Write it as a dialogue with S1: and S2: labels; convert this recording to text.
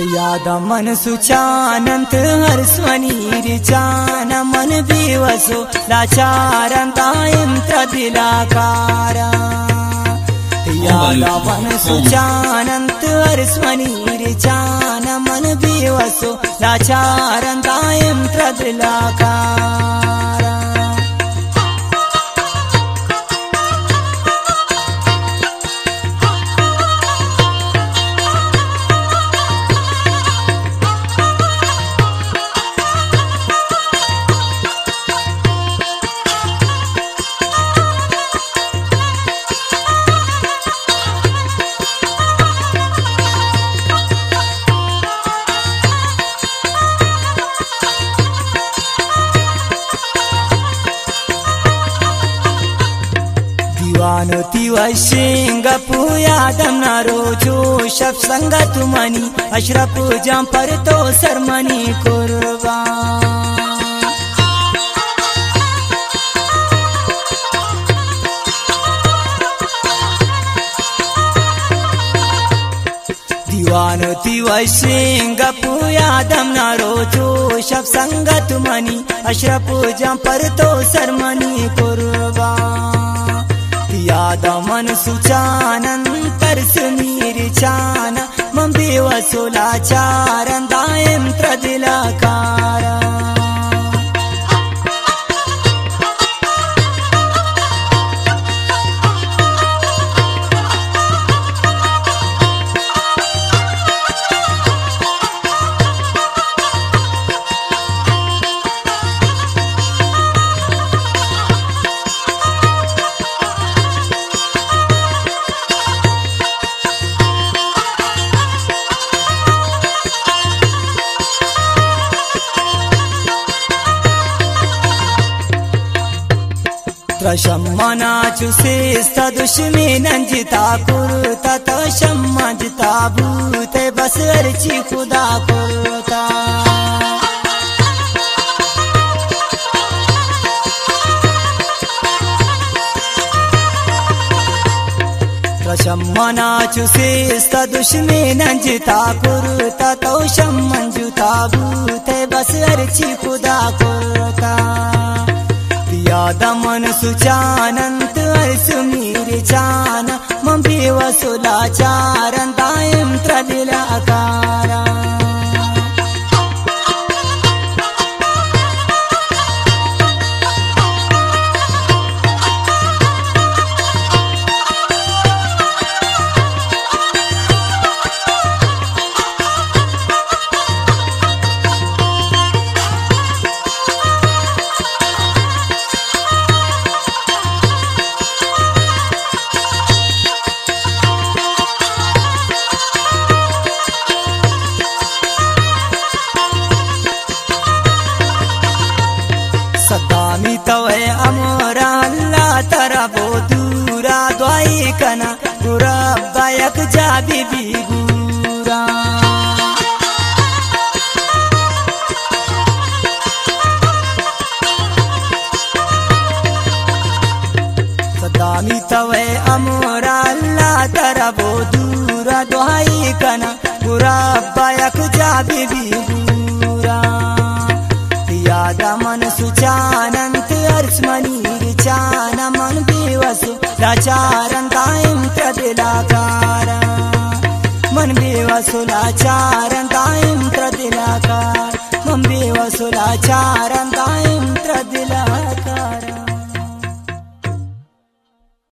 S1: याद मन सुचानंत हरस्वनी रिचान मन बिवसो लाचारंतायं त्रदिलाकारा याद मन सुचानंत हरस्वनी रिचान मन बिवसो लाचारंतायं त्रदिलाकारा वानोती वशिंग पुयादम नारोजो शब संगत मनी अशरफ जम पर तो सरमनी कुर्बान दीवानोती वशिंग पुयादम नारोजो शब संगत मनी अशरफ जम पर तो सरमनी कुर्बान याद मन सुचानंतर सुनीरिचान मम बिवसो लाचारंतायं त्रदिलाकारा त्रशम्मना चुसे सदुष्मिनंजिता कुरुता तशम्मजिता भूते बस अर्ची खुदा कुरुता त्रशम्मना चुसे सदुष्मिनंजिता कुरुता तशम्मजिता भूते बस अर्ची खुदा कुरुता याद मन सुचानंत सुमीरिचान मम बिवसो लाचारंतायं त्रदिलाकारा सदामी तवे अमोरा अल्लाह तरा बो दूरा द्वाई कना गुरा बायक जाबी भी गुरा सदामी तवे अमोरा अल्लाह तरा बो दूरा द्वाई कना गुरा बायक जाबी भी गुरा याद मन सुचानंत हरस्वनी रिचान मन बिवसो लाचारंतायं त्रदिलाकारा मन बिवसो लाचारंतायं त्रदिलाकारा मन बिवसो लाचारंतायं